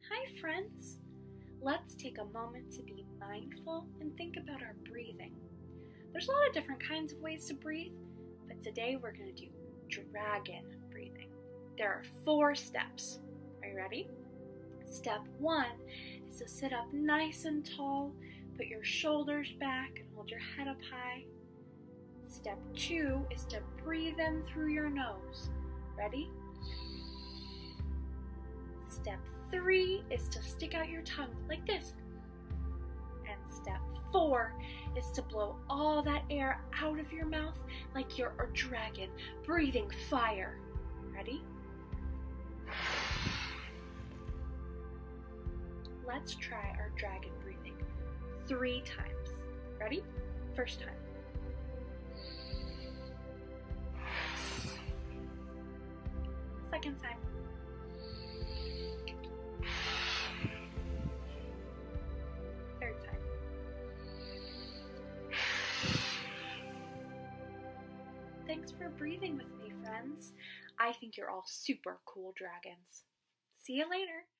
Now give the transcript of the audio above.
Hi friends! Let's take a moment to be mindful and think about our breathing. There's a lot of different kinds of ways to breathe, but today we're going to do dragon breathing. There are 4 steps. Are you ready? Step 1 is to sit up nice and tall, put your shoulders back and hold your head up high. Step 2 is to breathe in through your nose. Ready? Step 3 is to stick out your tongue like this. And step 4 is to blow all that air out of your mouth like you're a dragon breathing fire. Ready? Let's try our dragon breathing 3 times. Ready? First time. Second time. Third time. Thanks for breathing with me, friends. I think you're all super cool dragons. See you later.